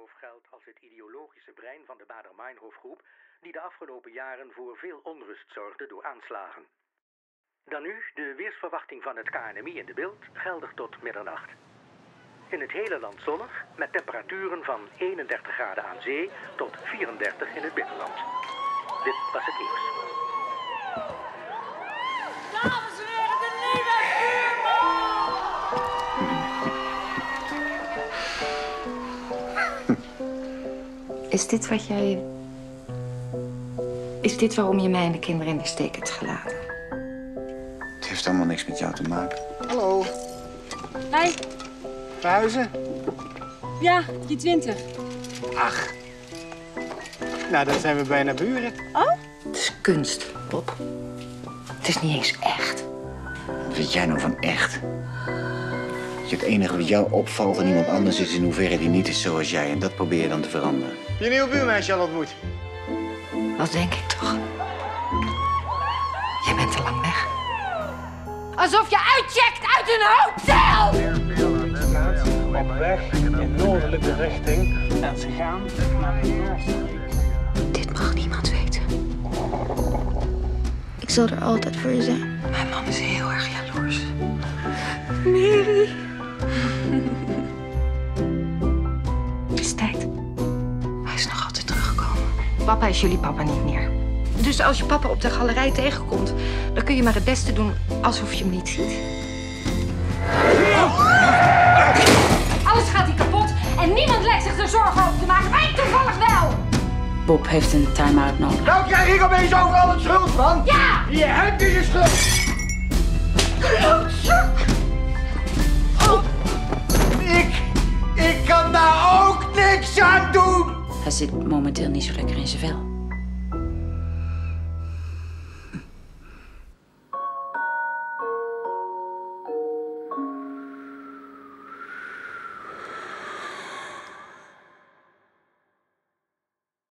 Baader-Meinhof geldt als het ideologische brein van de Baader-Meinhof-groep, die de afgelopen jaren voor veel onrust zorgde door aanslagen. Dan nu de weersverwachting van het KNMI in de beeld, geldig tot middernacht. In het hele land zonnig, met temperaturen van 31 graden aan zee tot 34 in het binnenland. Dit was het nieuws. Dames en heren, de nieuwe buurman! Is dit waarom je mij en de kinderen in de steek hebt gelaten? Het heeft allemaal niks met jou te maken. Hallo. Hi. Verhuizen? Ja, je 20. Ach. Nou, dan zijn we bijna buren. Oh? Het is kunst, Bob. Het is niet eens echt. Wat weet jij nou van echt? Het enige wat jou opvalt aan iemand anders is in hoeverre die niet is zoals jij. En dat probeer je dan te veranderen. Heb je een nieuwe buurmeisje al ontmoet? Wat denk ik toch? Jij bent te lang weg. Alsof je uitcheckt uit een hotel! Op weg in noordelijke richting en ze gaan naar de Noordstreek. Dit mag niemand weten. Ik zal er altijd voor je zijn. Mijn man is heel erg jaloers. Mary. Het is tijd. Hij is nog altijd teruggekomen. Papa is jullie papa niet meer. Dus als je papa op de galerij tegenkomt, dan kun je maar het beste doen alsof je hem niet ziet. Alles gaat hier kapot en niemand lijkt zich er zorgen over te maken. Wij toevallig wel. Bob heeft een time-out nodig. Nou krijg ik opeens overal het schuld van. Ja! Je hebt je schuld. Ik kan daar ook niks aan doen. Hij zit momenteel niet zo lekker in zijn vel.